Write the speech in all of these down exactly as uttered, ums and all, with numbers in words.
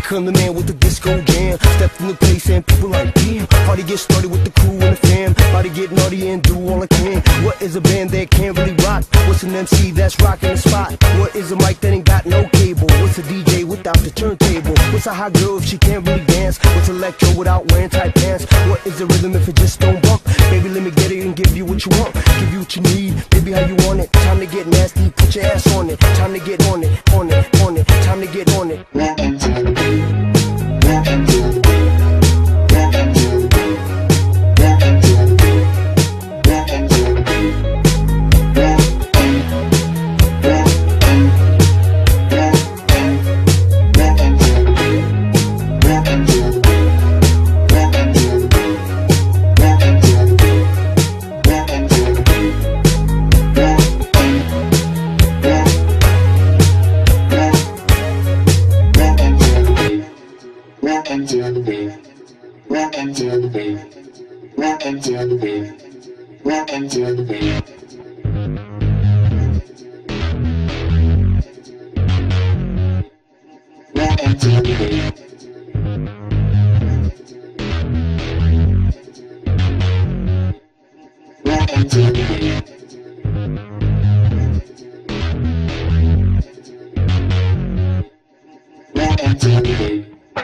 become the man with the disco jam. Step in the place and people like, damn. Party get started with the crew and the fam. Party get naughty and do all I can. What is a band that can't really rock? What's an M C that's rocking the spot? What is a mic that ain't got no cable? What's a D J without the turntable? What's a hot girl if she can't really dance? What's electro without wearing tight pants? What is a rhythm if it just don't bump? Baby, let me get it and give you what you want. Give you what you need, baby, how you want it. Time to get nasty, put your ass on it. Time to get on it, on it, on it. Time to get on it. Rockin' to the beat, rockin' to the beat, rockin' to the beat, rockin' to the beat, rockin' to the beat, rockin', rockin', rockin' to the beat, rockin' to the beat, rockin' to the beat, rockin' to the beat, rockin' to the beat, rockin' to the beat, rockin' to the beat, rockin' to the beat, rockin' to the beat. Rockin' to the beat. Rockin' to the beat. Rockin' to the beat.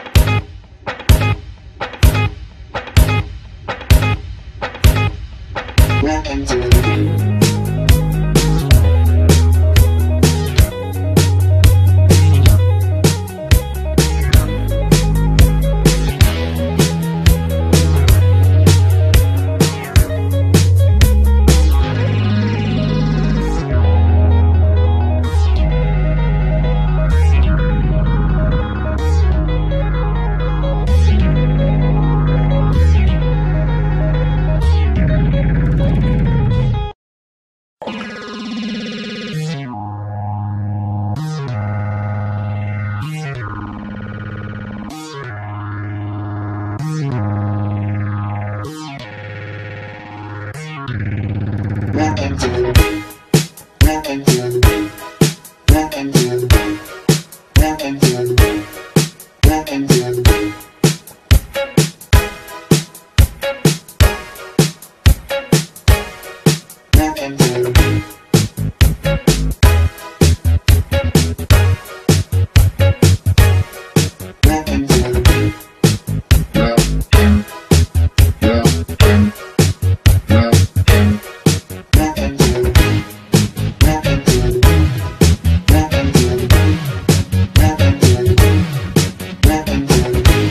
Rockin' to the beat. Rockin' to the beat, rockin' to the beat, rockin' to the beat, rockin' to the beat, rockin' to the beat. Rockin' to the beat. Rockin' to the beat. Rockin', rockin', rockin'. Rockin' to the beat, rockin' to the beat, rockin' to the beat, rockin' to the beat, rockin' to the beat.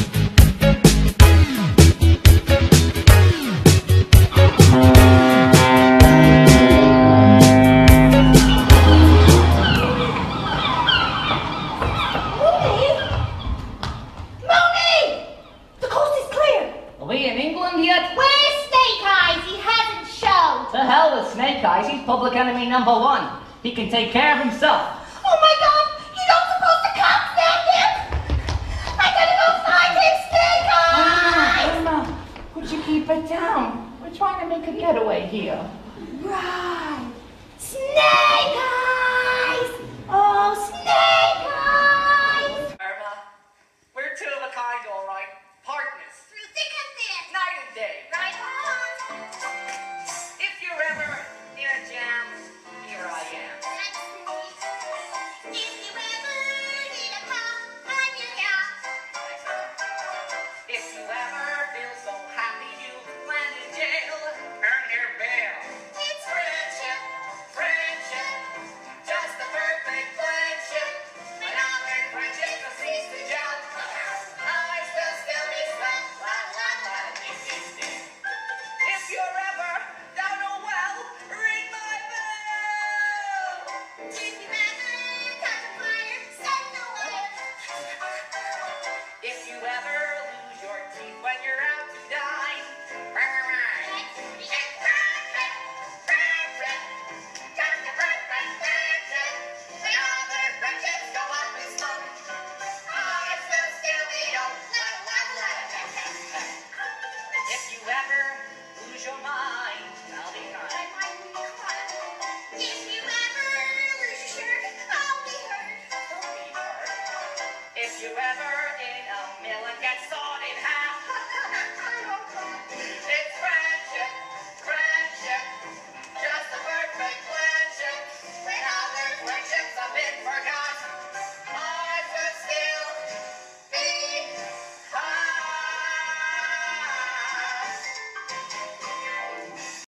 Mooney! The coast is clear! Are we in England yet? Where's Snake Eyes? He hasn't showed! The hell with Snake Eyes, he's public enemy number one. He can take care of himself. Oh my God! You don't suppose the cops found him? I gotta go find him, Snake Eyes! Emma, would you keep it down? We're trying to make a getaway here. Right! Snake Eyes!